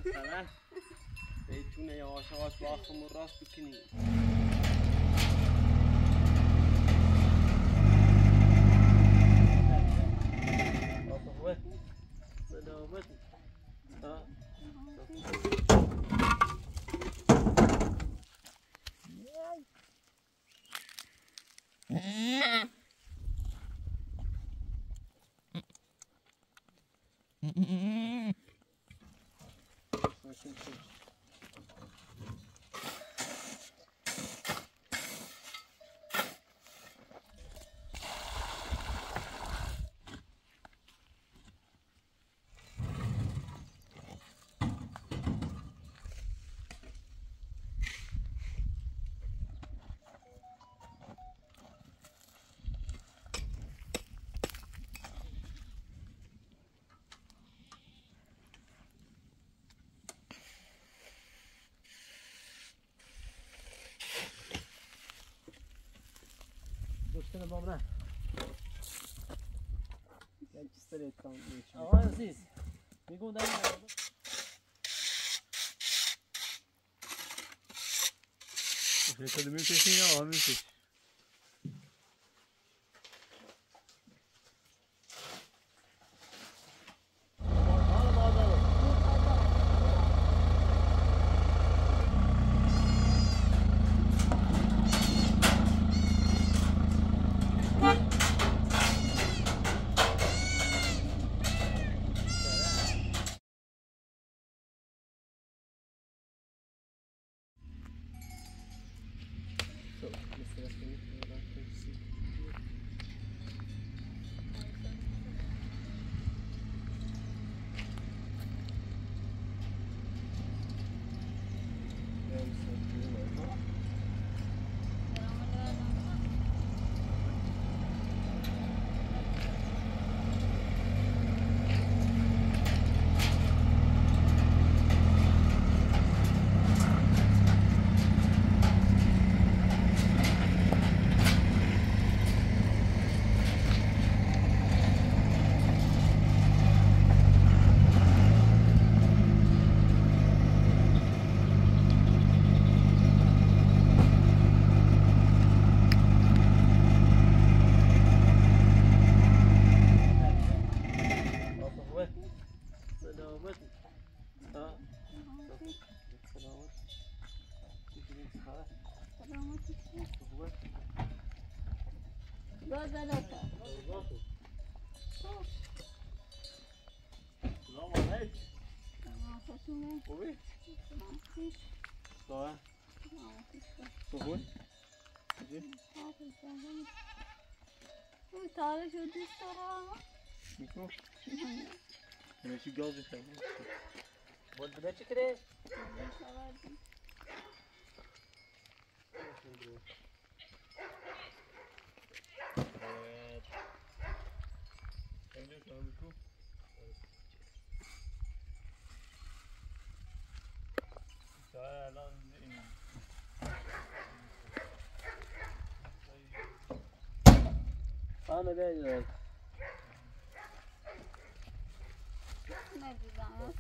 مثلا بيتونه يا عاشقات واخم الراس بكني أطوه صدوبت دوستان بابنا یک استریت کام آقا عزیز میگم در فکر کنم میکشین آقا میکش خوبی؟ صاحب خوبی؟ تاره شو دوست دارم میکن؟ نشی گاز بخیر بود بده چی کره؟ آنه بیاید ندیدم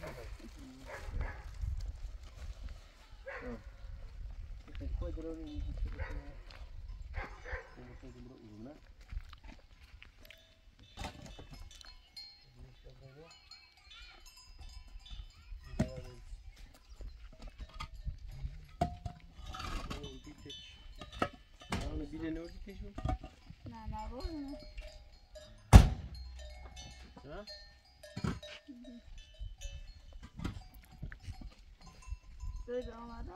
خود رو میگی که بکنه خود رو اونه بیل نوردی کشون؟ نه نبودم ها؟ زود آمدم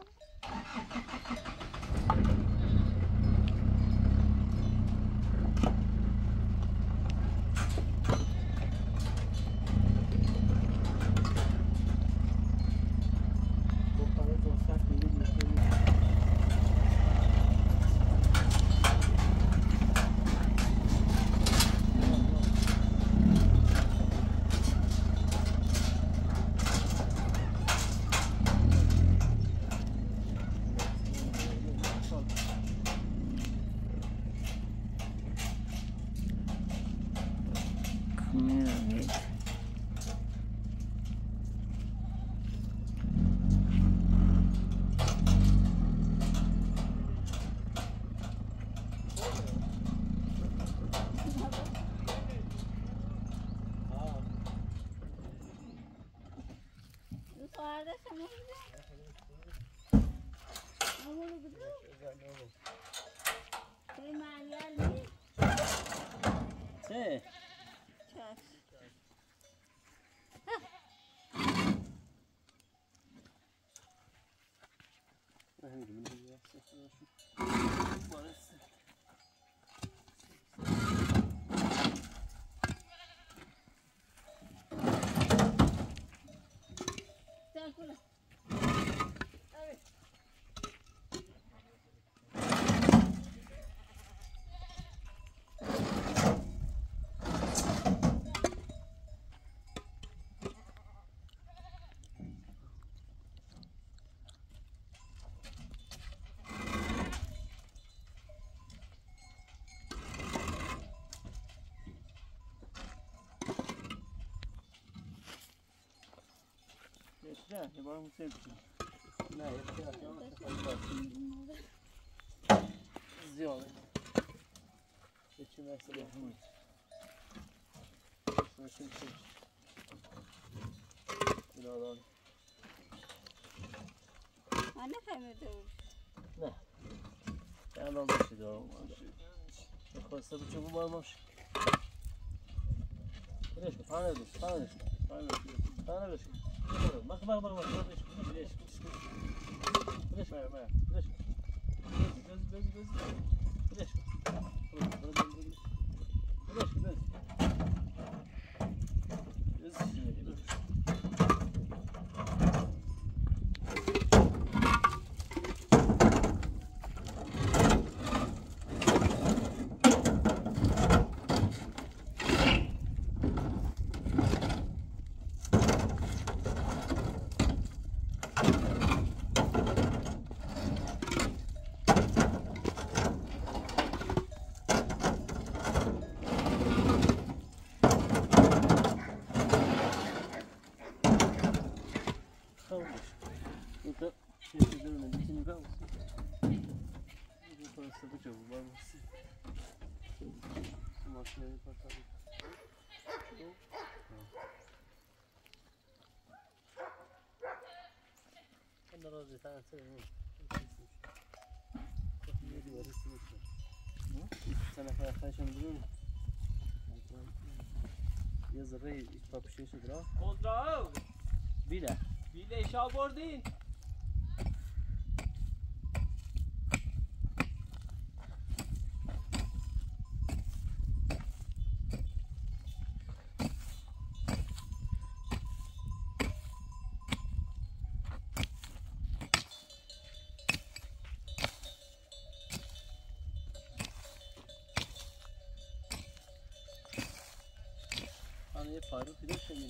Guarda, siamo non lo vedo. Sei maiali? Sì. Certo. Calcula. نه یه بار اون سیب کنیم. نه یه زیاده یه چی مثل همون ماشین چی ایرادان من نفهمیده بود. نه الان بشه دارم خواسته بچه بود باید باشه برش کن پانه بشه پانه بشه بخ یه ذره ایت پاپشه شد را خودرو بیله بیلش آوردین یه پارو پیدا شمینو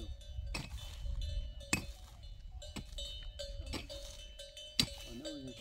آنه بودیشی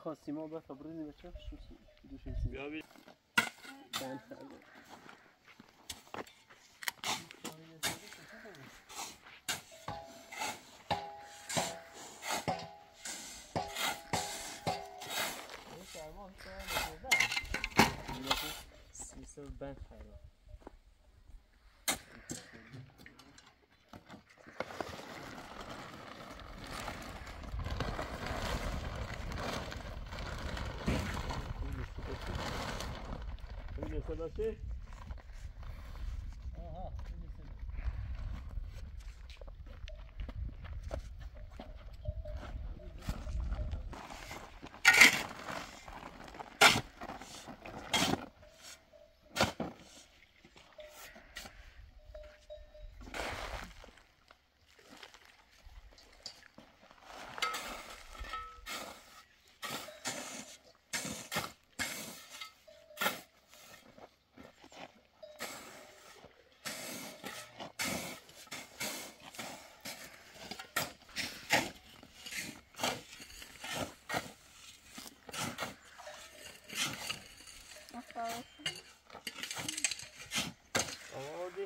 خواستیم ما با فبرونی بچه دوشیم سیم بیا بی بند کرده سیستم بند کرده این صداشه آها آوردی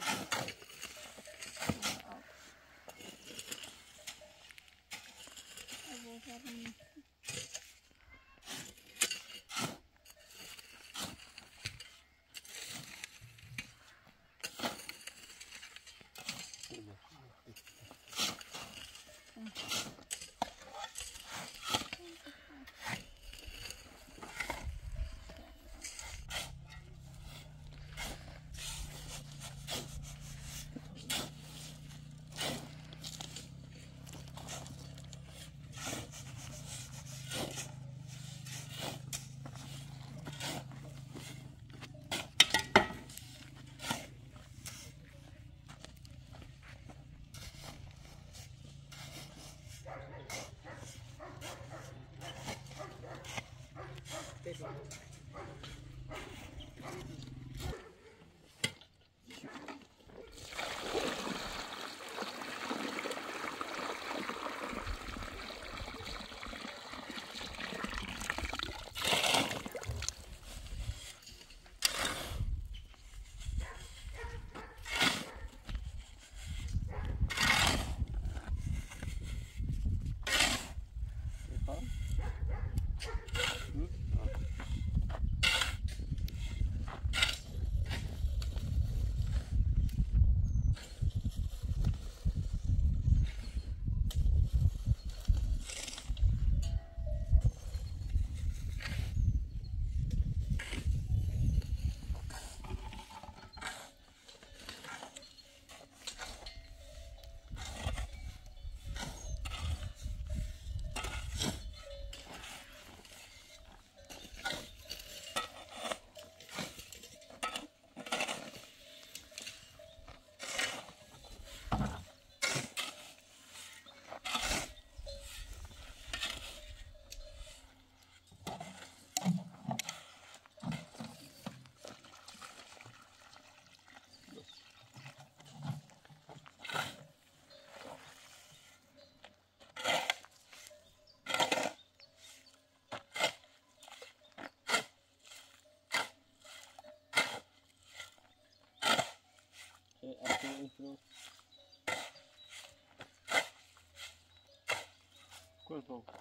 کن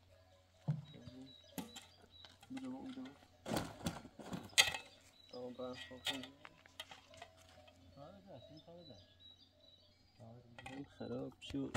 بودو tamam ben korktum خراب شو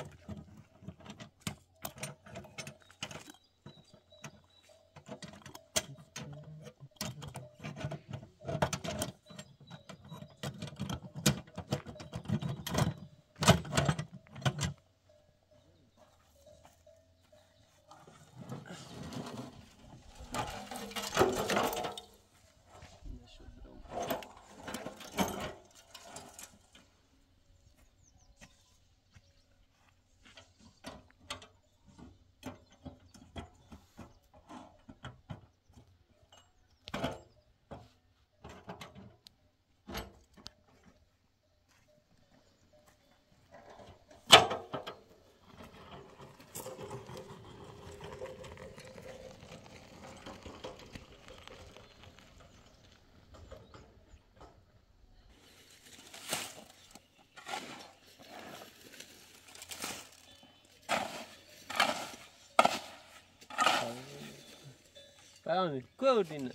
Bayani, gördün.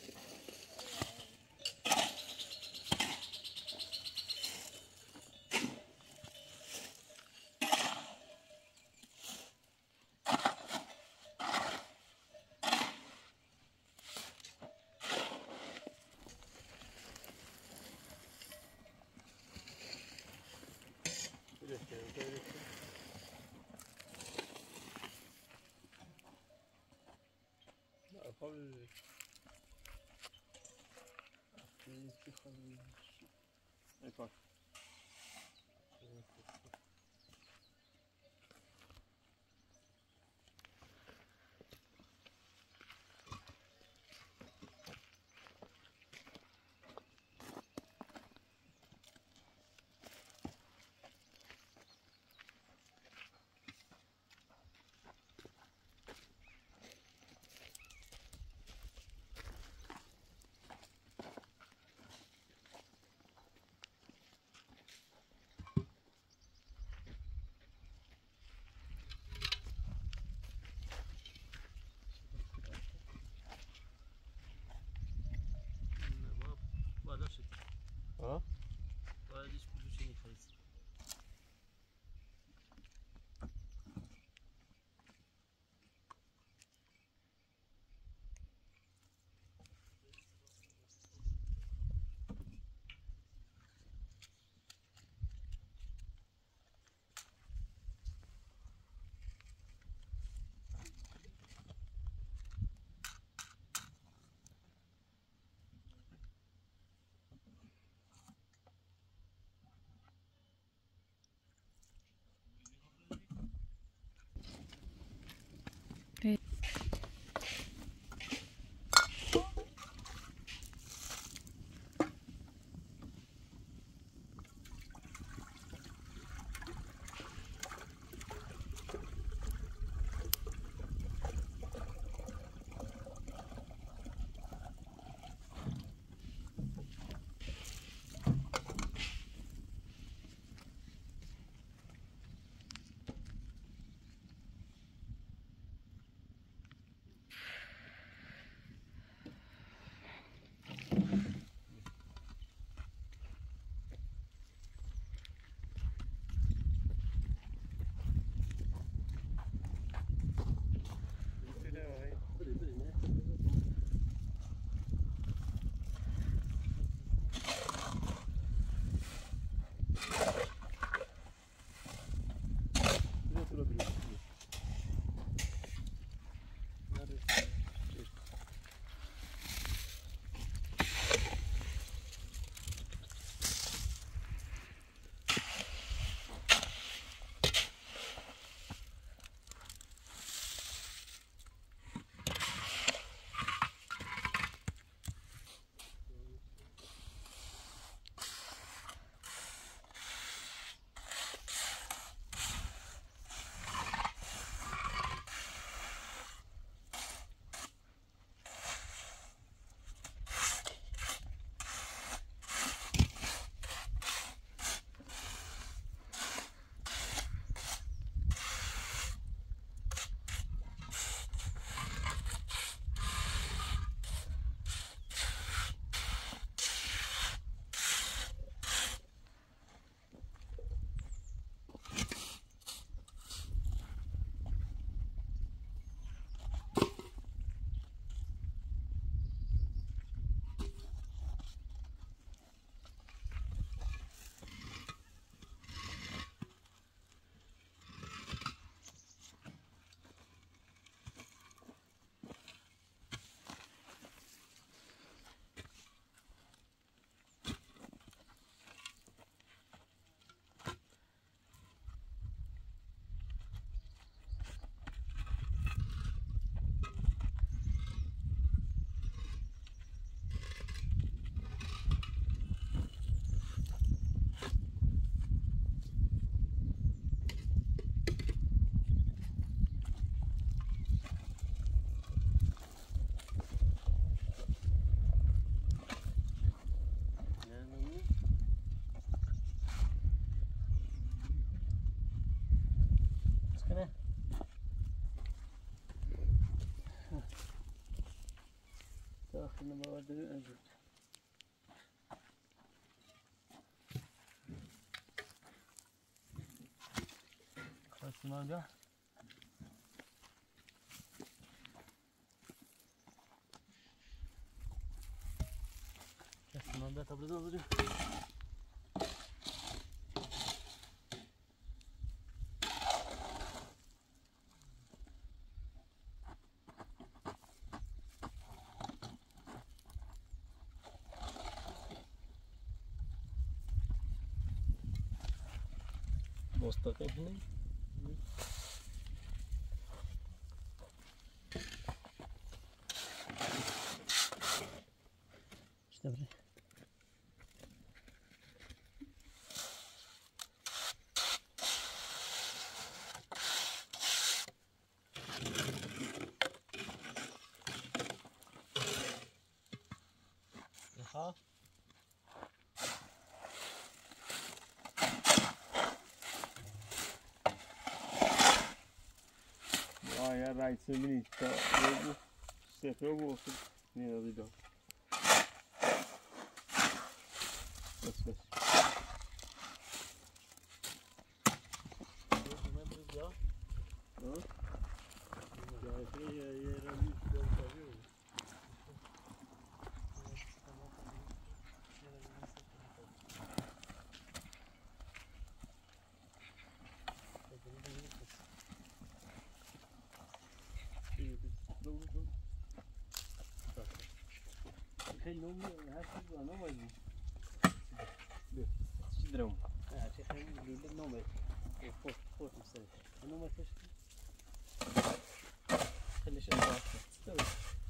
Yapar. Bunu bağırdı önce. Kaçın hala. Kesin anda tabi alırım. Bosta kaçın. İşte böyle. Aha. Ja, rijdt ze niet. Zeg heel goed. Nee, dat is dat. Dat is best. Ya. Ja, je rijdt niet zo veel. Geen nummer, hij heeft wel nummer. Cidrão. Ja, het is geen nummer. Fort مثلا. النمر فيش. خليش أضعف. استوي.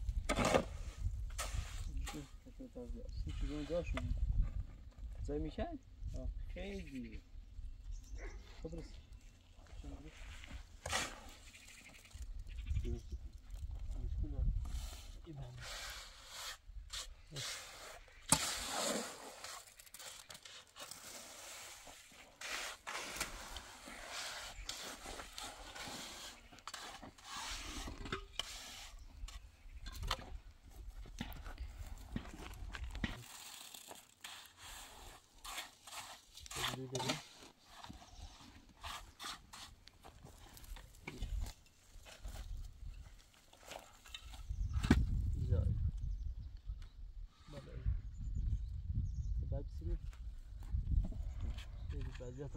شو جاشون. زي ميشان؟ خیلی. خبرس. بعديها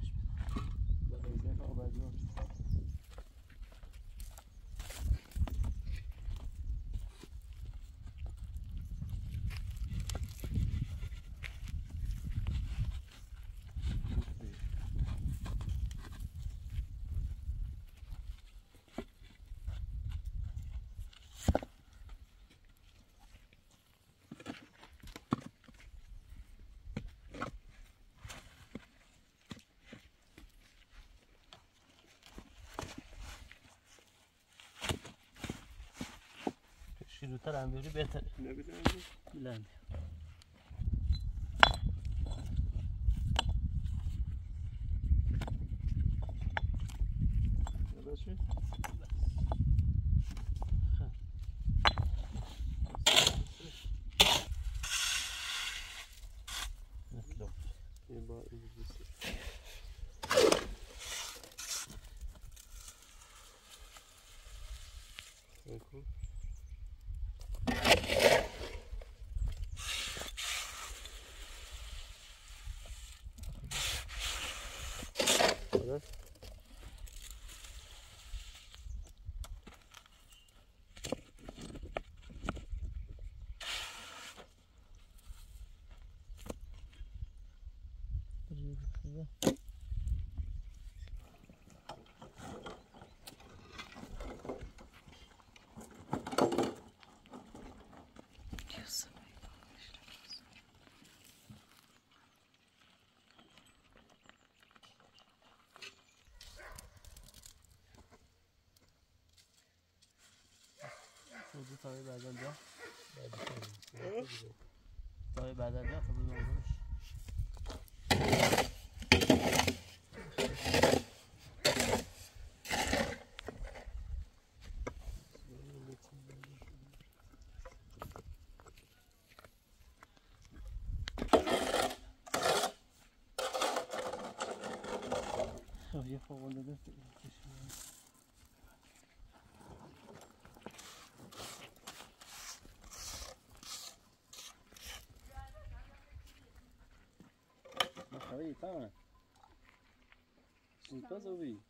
شروطر هم بری بهتره. نبیدم. بلند. باشه. این با این بسیار. Cool. خودی تای بعدن بیا. تای بعدن بیا خب نمی‌دونش. یه فوق‌العاده خیلی تمام. سوتا زوی.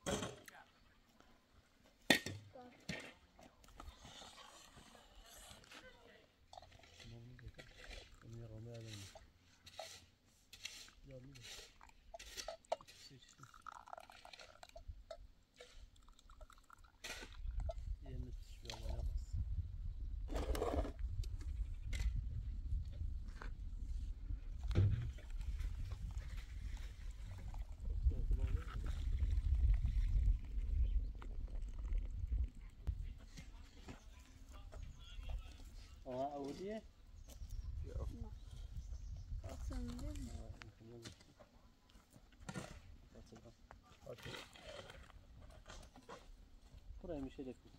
اودیه؟ برای میشه دکو.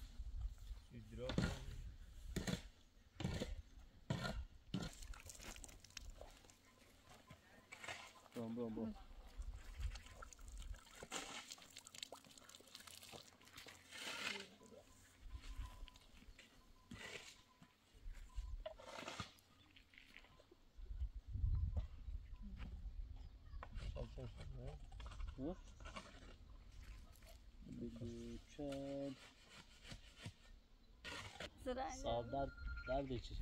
بام. بگو صاحب در چیشه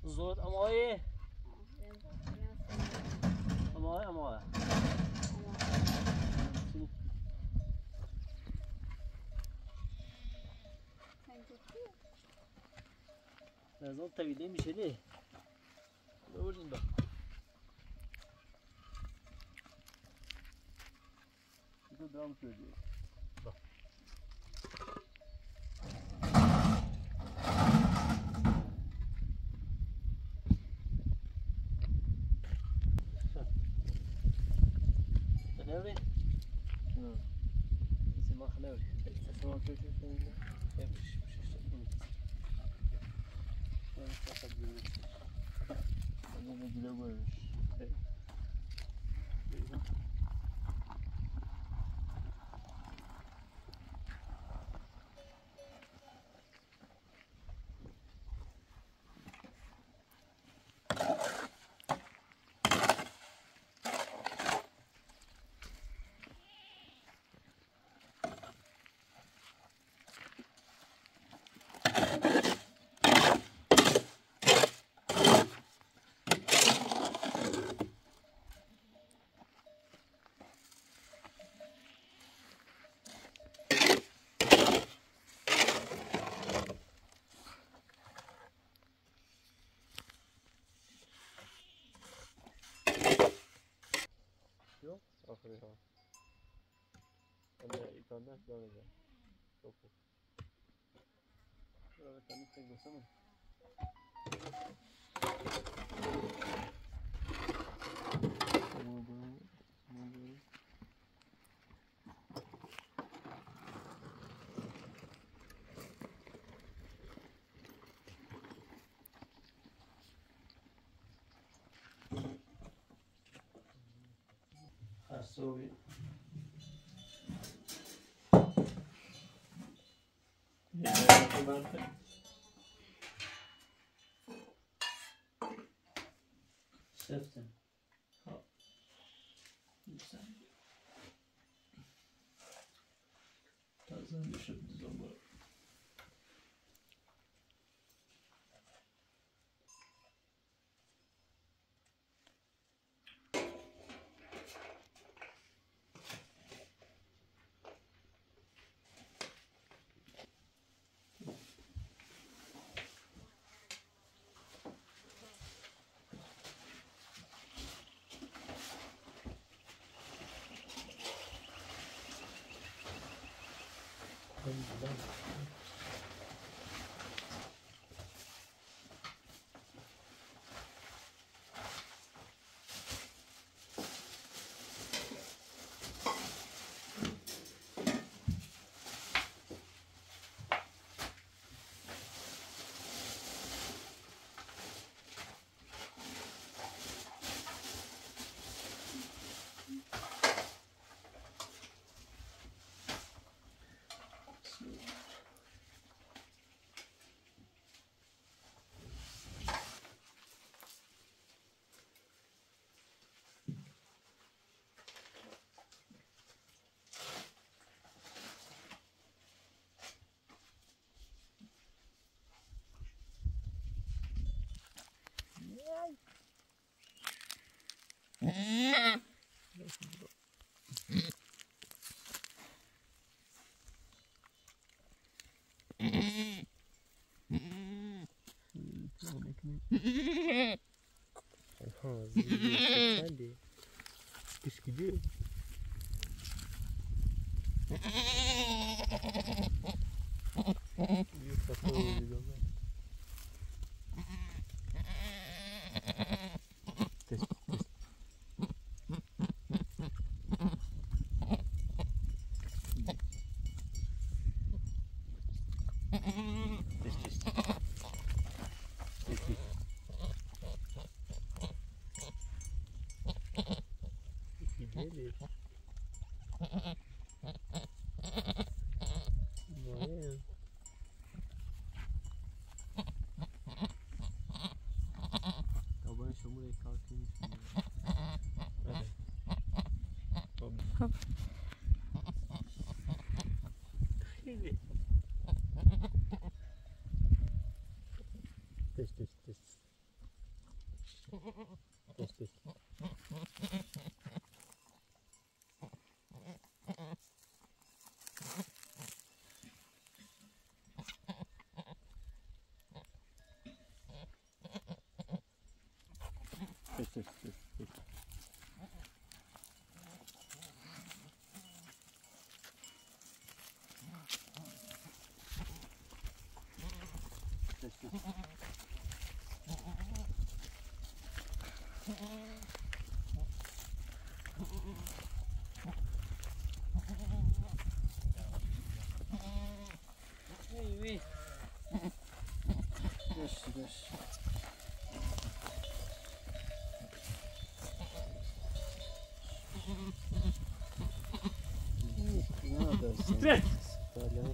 زود امایه امایه لازم طويلين مش ليه بقول ده ده درام كده خلاوي اسمه خلاوي اسمه كده مش أنا بجيله وش آخرها أنا إيطاليا دولة شوفوا تاني تيجي سمو أسوي شفتم تازه میشه بزنم Kış gidiyor. Bir kafa oluyor. Test. Geliyor. Vay. Taban şamurayı kalkıyormuş. Evet. Hop. Şimdi. Test. Oui. Döş. Ne yaparsın? Titre! Böyle.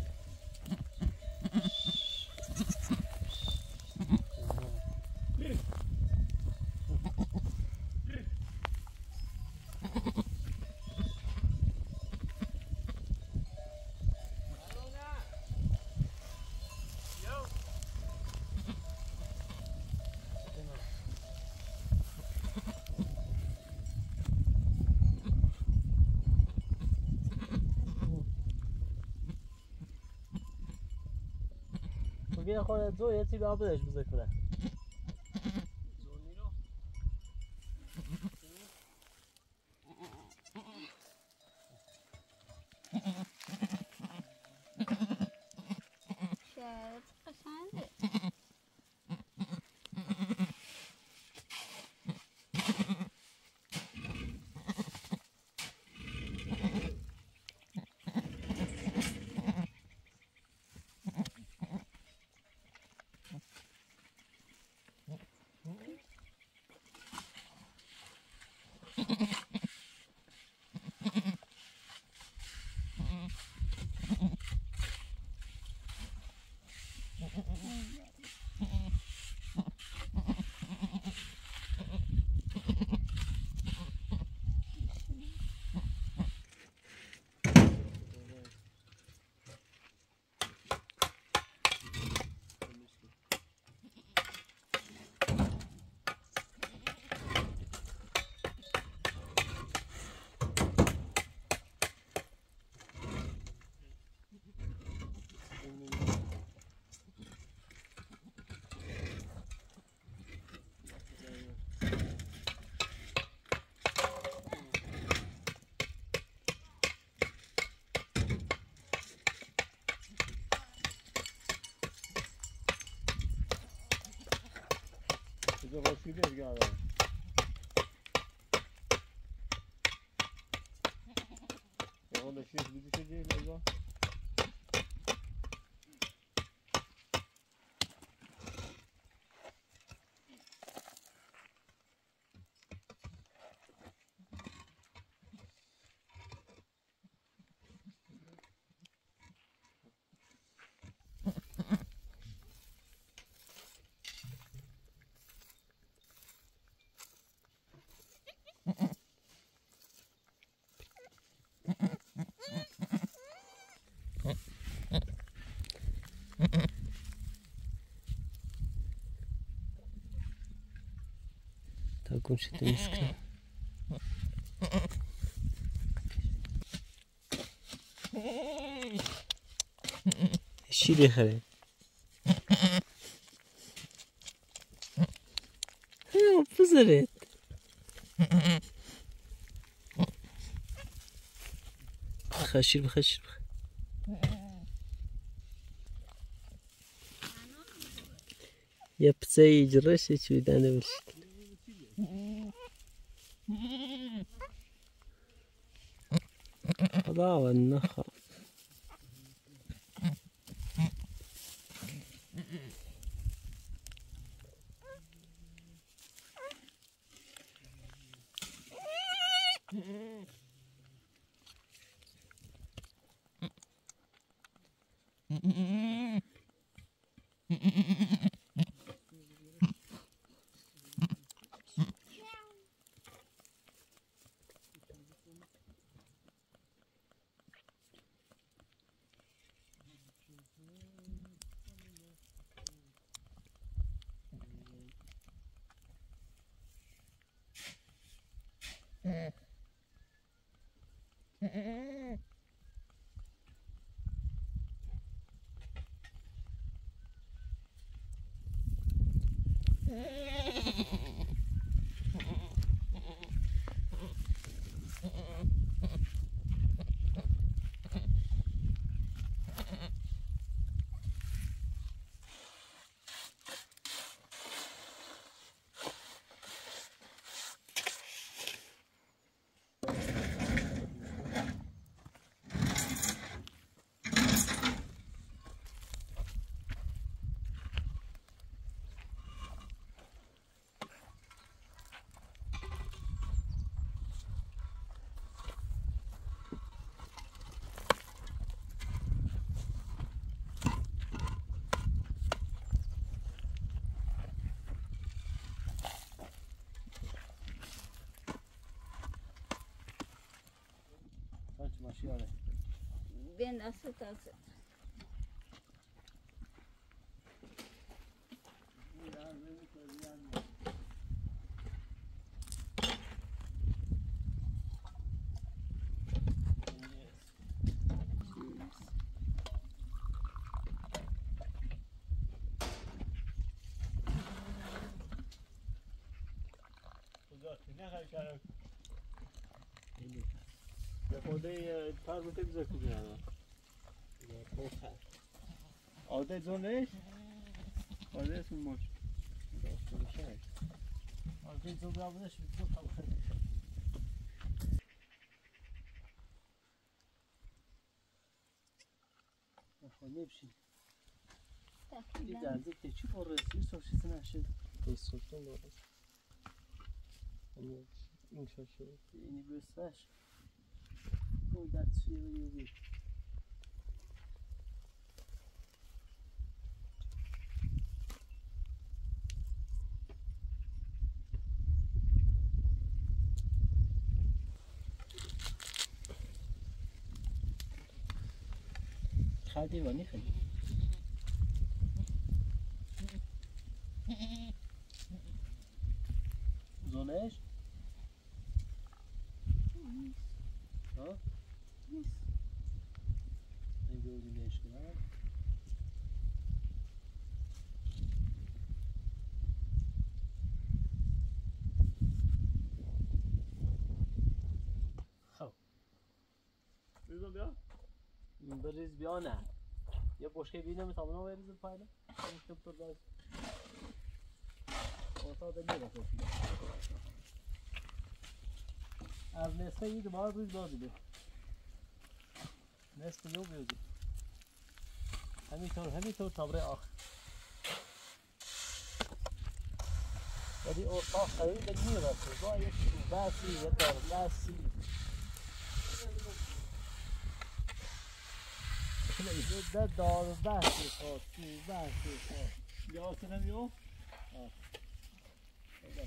بگه خودت زو یه چی آبش بذاره. شاید قشنگه. Det var så det jag hade. Jag håller shit lite det eller vad? تكون شت المشكلة. ايش اللي خلي؟ بزرت. خشر. يبتسي جرش شو دانا بالشكل. هذا هو النخا. Kaç maşı yani. Ben de asıl kalsın. نه خیلی کرد به خوده پرمته بزر کجا نه آده زنش آده اسم ماش آده زن برامونش بیدو خواهد نخواهی بشین یه درزه که چی با رسمی سوشیسی نشد بسوشتون داره این شاشه اینی بسش اون دستشویه و یه بید خیلی وانی خیلی زونش ها نیست این بودیش کنم خب بزن بیا بریز بیا نه یه بشکه بینم تا اونا بریز پایین مشکل تو داشت اوتا دلیل است از نصفه یک بار بریز بازی بی نصف یو بیوزی همینطور تا برای آخر ولی اوتا خیلی نمیرسه با یک بسی یه دار بسی ده دار بحثی خواهد بحثی خواهد بیا سنم یو بس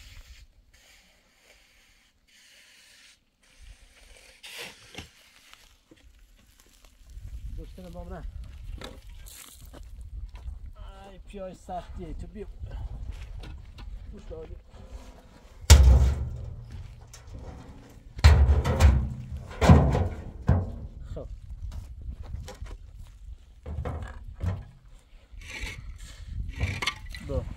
دوستان با من ای پیای سختیه تو بیو خوش داری خب دو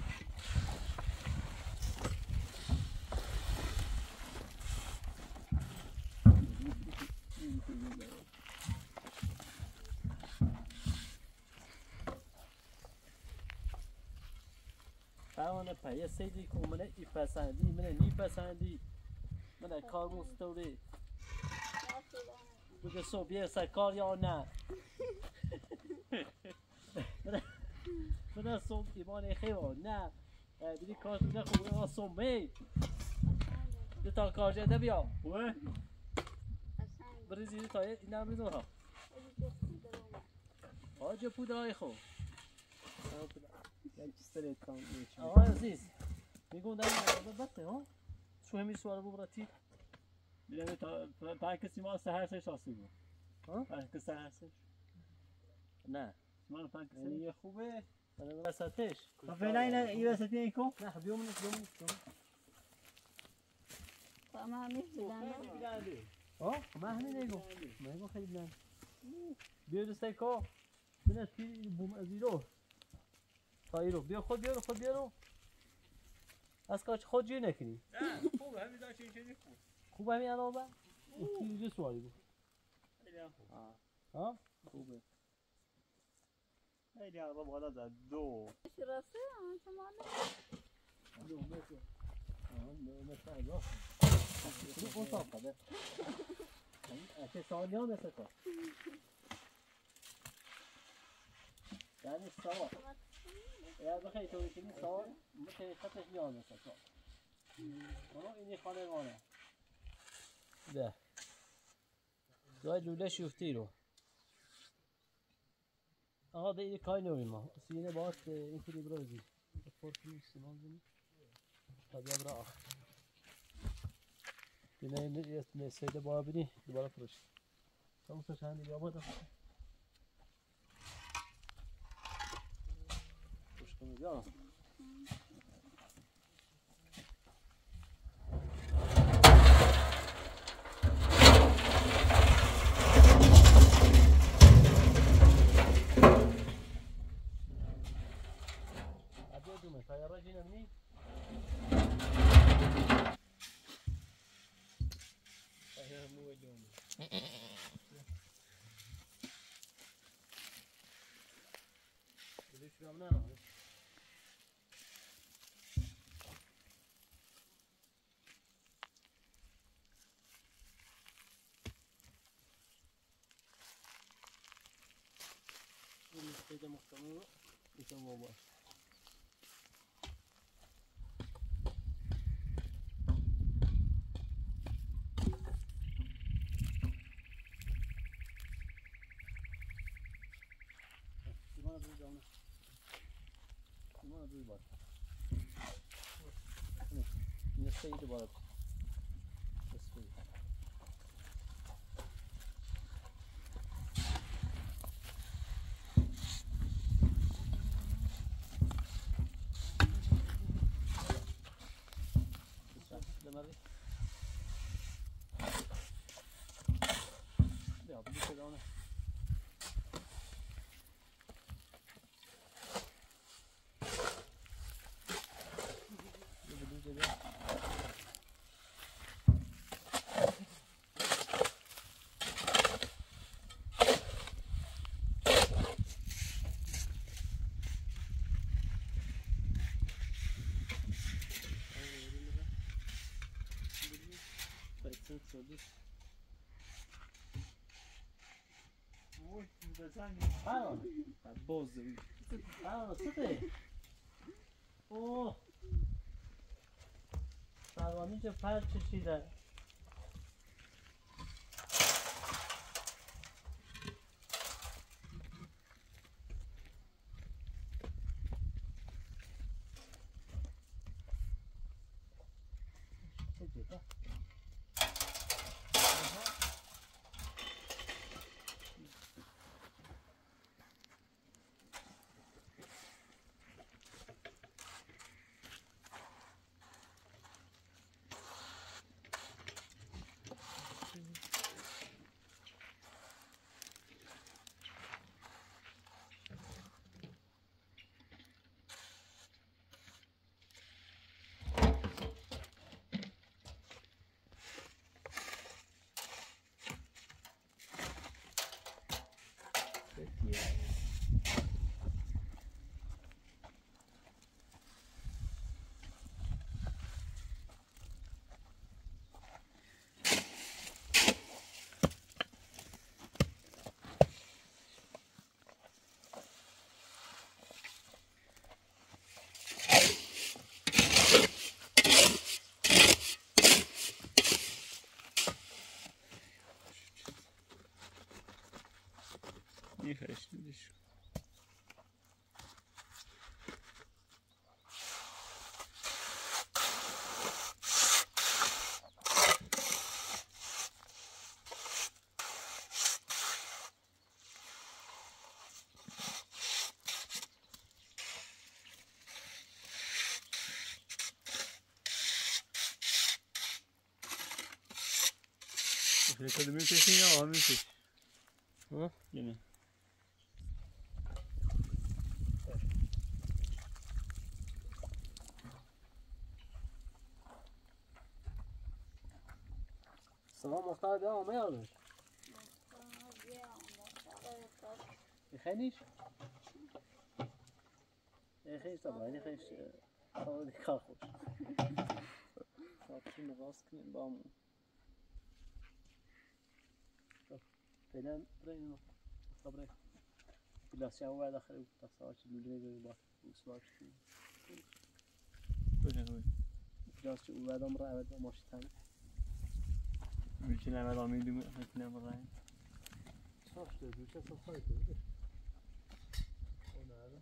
پروانه پا یه سیدی که منه ای پسندی منه نی پسندی منه کار مستوری بگه صبح یه سر کار یا نه منه صبح ایمان خیلی نه بیدی کار کنه خوبه ها صبحه دو تا کار جده بیا خوبه؟ بریزی تا این هم بریزم ها آجه پودرهای خوب یک استریت کام میشه آقای عزیز میگم در این بسته ها شو همی سوار بو براتی میدونی تا پنج کسی ما سهر سش آسی بود ها؟ پنج کسی سهر سش نه من پنج کسی یعنی خوبه من وسطش فعلا این وسطی این کو نه بیومنش همه همیش بودن من همین نگو خیلی بلند بیا دسته که بینه تیر بوم از ایرو تا ایرو بیا خود بیارو از که خود جوی نکنی خوبه همین داشت این چیزی خوب همین علاوه اون تیر جو سواری بود خیلی هم خوب ها خوبه خیلی هم بالا زد 2 راسته آنچه ماله اون صاف کرده اچه سالیان مثل تو یعنی سوا اگر بخوایی طوری کنی سوا مثل خطش میان مثل تو اینی خانه مانه ده جای لوله شوفتی رو آقا ده کای نوری ما سینه باید این کلی برازی فرقی سیمان زنی تا بیا برا بینه یه سیده باید بینی دوباره پروش تا سه چند دیگه آمده پروش کنی بیا دومه تا یارا جینم نی بدوش بیام نه این سیده محتمل رو میتونم باش Nesteydi bu arada. Nesteydi. Demedi. Ya bu kadar ona. Bozdu. Sıtı. Oh. Sarvanınca per çeşidi. Sıcak. Niechętnie. Şöyle mütesin ya mütesin. Ha? Yine. Sabah muhtar devam mı yağmış? يخنيش يخنيش طبعا يخنيش خالد كارخوش صافي نغاس كنين بامو فعلا برين صبري بلا ساعة داخل تصاوير المدري بقى وصلات Böyle böyle. جالس وهذا مرة هذا ماشي ثاني Ülkeler adamıydı mı? Hakine varayım. صار شو دوشة صفايته هذا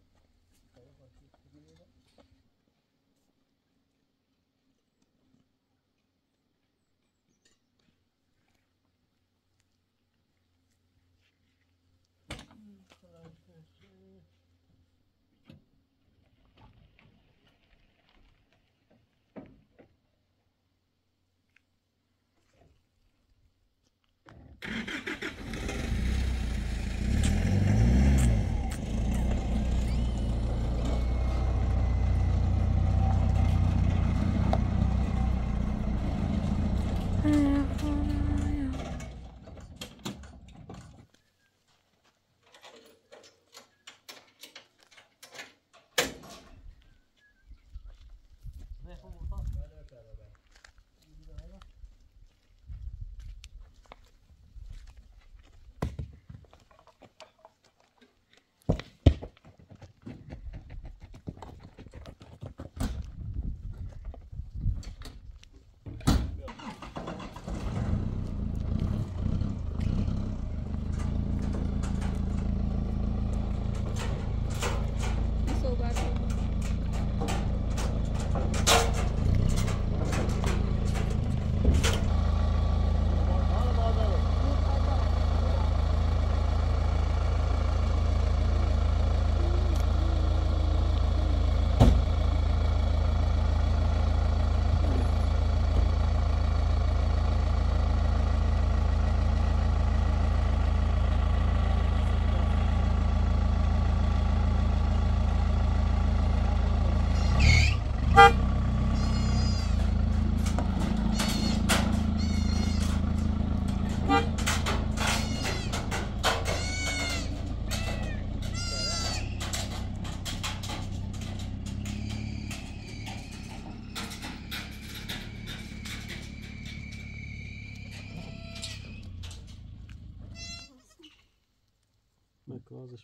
Nakazış.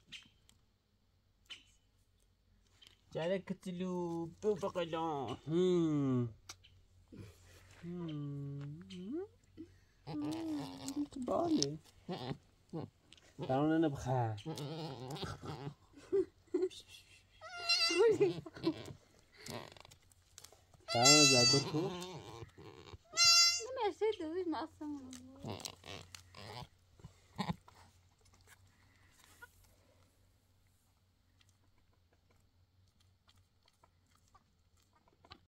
جعلك قتلوا بفقلا بالي تعالوا نبخى تعالوا نزعل ما شيء دوش ما أصلا